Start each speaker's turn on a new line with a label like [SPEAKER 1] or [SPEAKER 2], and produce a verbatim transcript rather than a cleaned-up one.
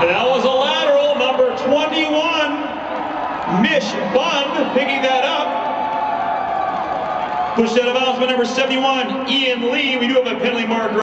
[SPEAKER 1] That was a lateral, number twenty-one, Mish Bunn picking that up. Pushed out of bounds by number seventy-one, Ian Lee. We do have a penalty marker.